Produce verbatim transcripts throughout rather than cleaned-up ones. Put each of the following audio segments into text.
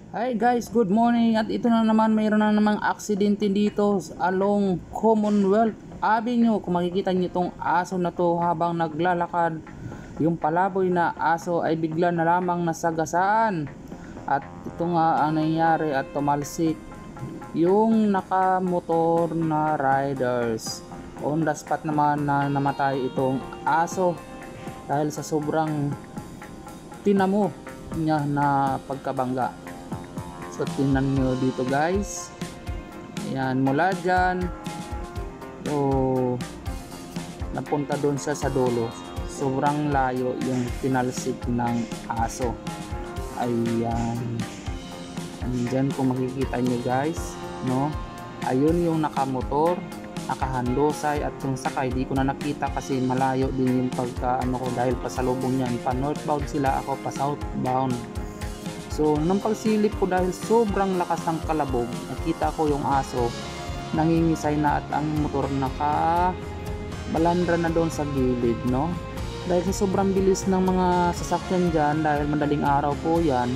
Hi guys, good morning. At ito na naman, mayroon na namang aksidente dito along Commonwealth Avenue. Kung makikita nyo itong aso na to habang naglalakad, yung palaboy na aso ay bigla na lamang nasagasaan. At ito nga ang nangyari at tumalsik yung nakamotor na riders. On the spot naman na namatay itong aso dahil sa sobrang tinamo niya na pagkabangga. So tingnan nyo dito guys, ayan, mula dyan so napunta doon siya sa dulo, sobrang layo yung tinalsik ng aso. Ayan, andyan kung makikita nyo guys, no, ayun yung nakamotor, nakahandosay, at yung sakay di ko na nakita kasi malayo din yung pagka ano ko dahil pasalubong yan, pa northbound sila, ako pa southbound. So nang pagsilip ko dahil sobrang lakas ng kalabog, nakita ko yung aso nangingisay na at ang motor naka balandra na doon sa gilid, no, dahil sa sobrang bilis ng mga sasakyan dyan, dahil madaling araw po yan,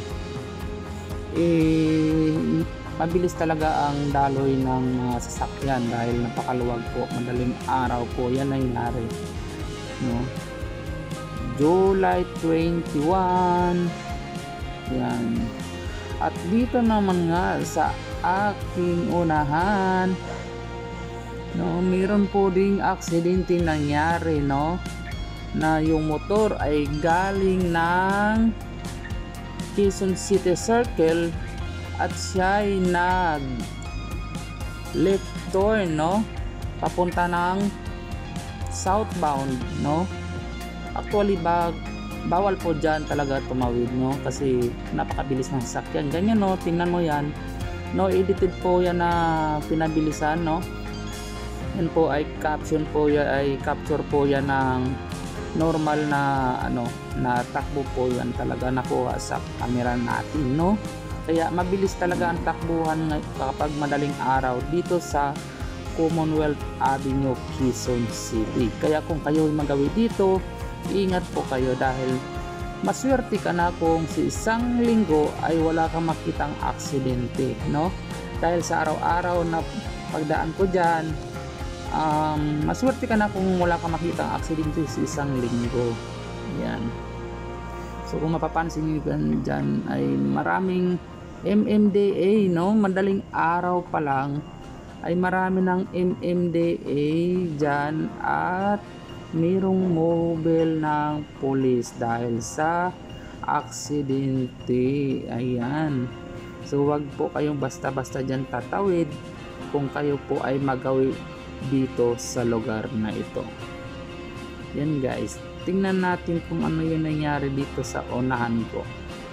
eh mabilis talaga ang daloy ng mga sasakyan dahil napakaluwag po, madaling araw po yan nangyari, no. July twenty-one. Yan. At dito naman nga sa aking unahan, no, mayroon po ding aksidente nangyari, no, na yung motor ay galing ng Quezon City Circle at siya ay nag left turn, no, papunta ng southbound, no. Actually bag bawal po dyan talaga tumawid, no, kasi napakabilis ng sasakyan. Ganyan, no, tingnan mo yan, no, edited po yan na pinabilisan, no. Yan po ay caption po yan, ay capture po yan ng normal na ano na takbo po yan talaga nakuha sa camera natin, no. Kaya mabilis talaga ang takbuhan kapag madaling araw dito sa Commonwealth Avenue, Quezon City. Kaya kung kayo magawi dito, ingat po kayo dahil maswerte ka na kung sa isang linggo ay wala kang makitang aksidente, no, dahil sa araw-araw na pagdaan ko dyan, um, maswerte ka na kung wala kang makitang aksidente sa isang linggo. Yan. So kung mapapansin nyo dyan ay maraming M M D A, no, madaling araw pa lang ay marami ng M M D A dyan at mayroong mobile ng police dahil sa aksidente. Ayan. So wag po kayong basta-basta dyan tatawid kung kayo po ay magawi dito sa lugar na ito. Yan guys. Tingnan natin kung ano yung nangyari dito sa unahan ko.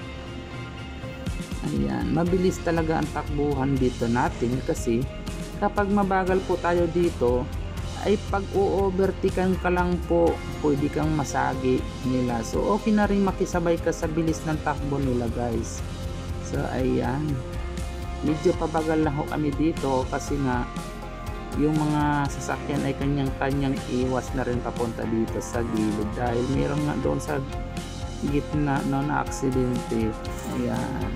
Ayan. Mabilis talaga ang takbuhan dito natin kasi kapag mabagal po tayo dito ay pag u-overtaken ka lang po, pwede kang masagi nila. So okay na rin makisabay ka sa bilis ng takbo nila guys. So ayan, medyo pabagal lang ho kami dito kasi nga yung mga sasakyan ay kanyang-kanyang iwas na rin papunta dito sa gilid dahil meron nga doon sa gitna no, na aksidente. Ayan.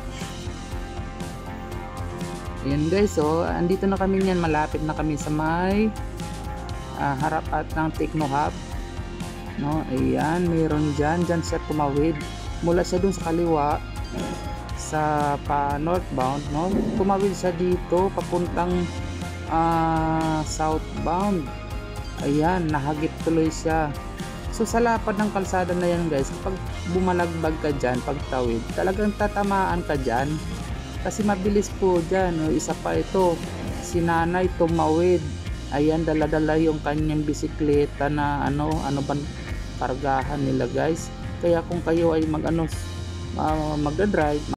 Ayan guys, so andito na kami niyan, malapit na kami sa may Uh, harap at ng Techno Hub, no. Ayan, mayroon dyan dyan siya tumawid mula siya dun sa kaliwa sa pa northbound, no, tumawid siya dito papuntang uh, southbound. Ayan, nahagip tuloy siya. So sa lapad ng kalsada na yan guys, kapag bumalagbag ka dyan pagtawid, talagang tatamaan ka dyan kasi mabilis po dyan, no. Isa pa ito, si nanay tumawid. Ayan, dala-dala yung kanyang bisikleta na ano, ano bang kargahan nila guys. Kaya kung kayo ay mag ano, uh, magdadrive,